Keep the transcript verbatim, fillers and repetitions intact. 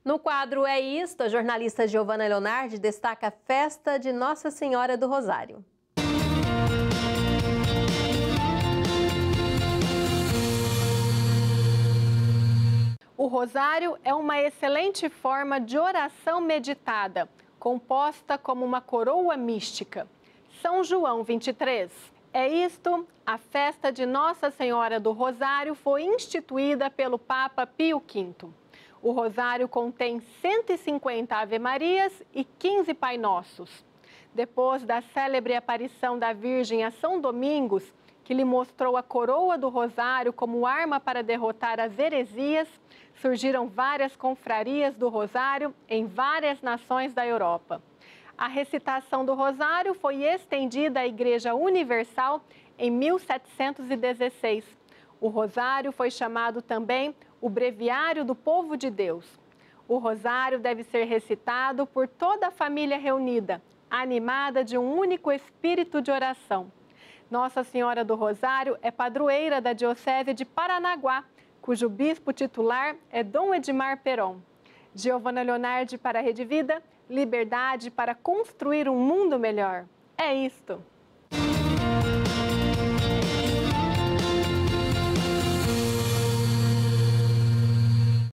No quadro É Isto, a jornalista Giovana Leonardi destaca a festa de Nossa Senhora do Rosário. O rosário é uma excelente forma de oração meditada, composta como uma coroa mística. São João vinte e três. É isto, a festa de Nossa Senhora do Rosário foi instituída pelo Papa Pio quinto. O rosário contém cento e cinquenta Ave-Marias e quinze Pai Nossos. Depois da célebre aparição da Virgem a São Domingos, que lhe mostrou a coroa do rosário como arma para derrotar as heresias, surgiram várias confrarias do rosário em várias nações da Europa. A recitação do rosário foi estendida à Igreja Universal em mil setecentos e dezesseis. O rosário foi chamado também o breviário do povo de Deus. O rosário deve ser recitado por toda a família reunida, animada de um único espírito de oração. Nossa Senhora do Rosário é padroeira da Diocese de Paranaguá, cujo bispo titular é Dom Edmar Peron. Giovana Leonardi para a Rede Vida, liberdade para construir um mundo melhor. É isto!